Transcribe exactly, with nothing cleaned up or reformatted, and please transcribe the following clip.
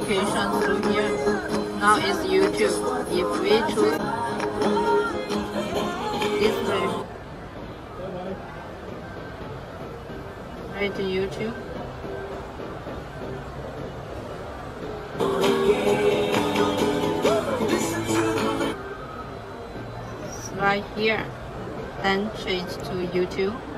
application through here. Now it's YouTube. If we choose display, right to YouTube. It's right here. Then change to YouTube.